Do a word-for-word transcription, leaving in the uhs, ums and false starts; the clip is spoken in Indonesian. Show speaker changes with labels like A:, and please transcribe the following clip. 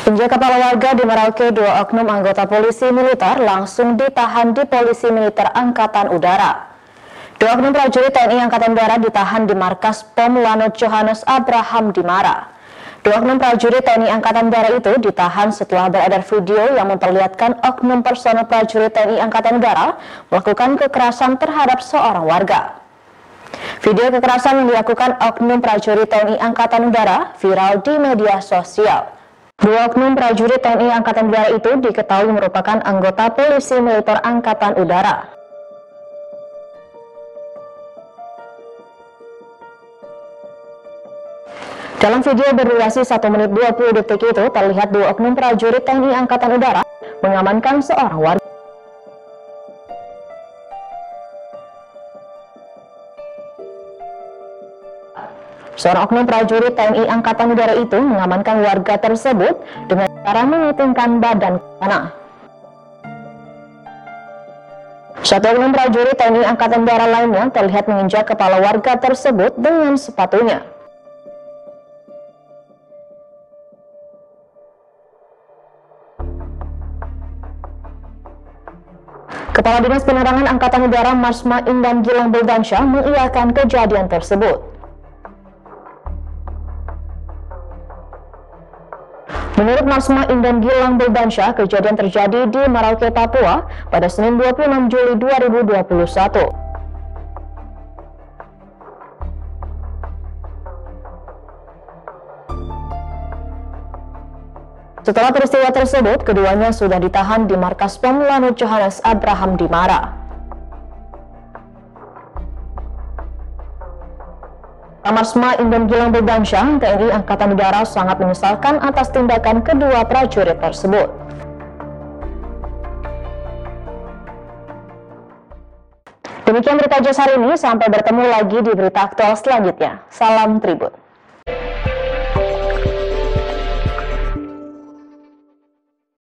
A: Tinja kepala warga di Merauke, dua oknum anggota polisi militer langsung ditahan di Polisi Militer Angkatan Udara. Dua oknum prajurit T N I Angkatan Udara ditahan di markas Pom Lanut Johannes Abraham di Mara. Dua oknum prajurit T N I Angkatan Udara itu ditahan setelah beredar video yang memperlihatkan oknum personel prajurit T N I Angkatan Udara melakukan kekerasan terhadap seorang warga. Video kekerasan yang dilakukan oknum prajurit T N I Angkatan Udara viral di media sosial. Dua oknum prajurit T N I Angkatan Udara itu diketahui merupakan anggota Polisi Militer Angkatan Udara. Dalam video berdurasi satu menit dua puluh detik itu terlihat dua oknum prajurit T N I Angkatan Udara mengamankan seorang warga. Seorang oknum prajurit T N I Angkatan Udara itu mengamankan warga tersebut dengan cara memitingkan badan ke tanah. Satu oknum prajurit T N I Angkatan Udara lainnya terlihat menginjak kepala warga tersebut dengan sepatunya. Kepala Dinas Penerangan Angkatan Udara Marsma Indan Gilang Beldansyah mengiyakan kejadian tersebut. Menurut Marsma Indan Gilang Beldansyah, kejadian terjadi di Merauke, Papua pada Senin dua puluh enam Juli dua ribu dua puluh satu. Setelah peristiwa tersebut, keduanya sudah ditahan di markas Pom Lanut Johannes Abraham di Mara. Marsma Indan Gilang Beldansyah, T N I Angkatan Udara sangat menyesalkan atas tindakan kedua prajurit tersebut. Demikian berita Jas hari ini, sampai bertemu lagi di berita aktual selanjutnya. Salam Tribun.